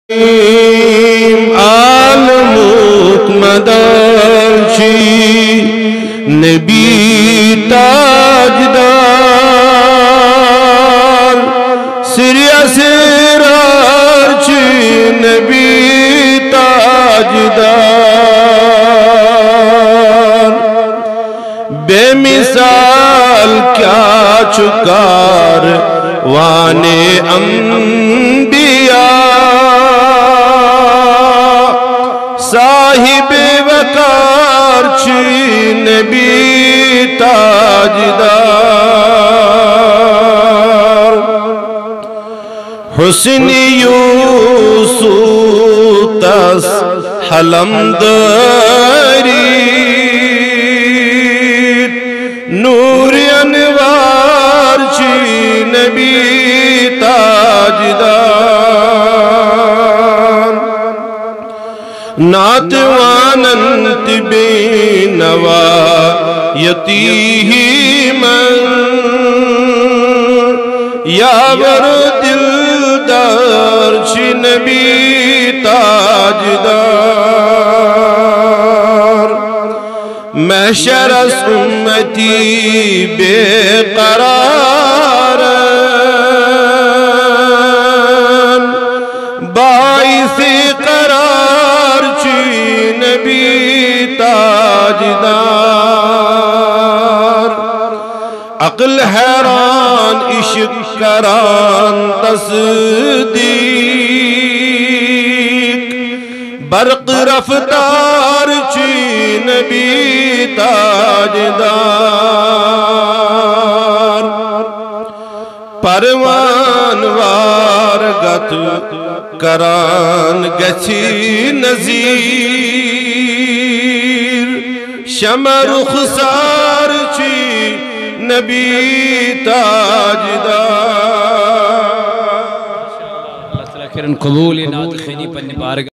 عالموک مدارچی نبی تاجدار سریا سرارچی نبی تاجدار بے مثال کیا چکار وانے انبیاء صاحب وقار چی نبی تاجدار حسن یوسف تس حلم داری نور انوار چی نبی تاجدار ناتواننت بینوا یتیہی من یاور دلدار چی نبی تاجدار محشر اس امتی بے قرار باعث قرار چی نبی تاجدار عقل حیران عشق کران تصدیق برق رفتار چی نبی تاجدار پروان وارگت کران گچی نظیر شمع رخسار چی نبی تاجدار اللہ تعالیٰ خیرن قبول نات خینی پر نبارک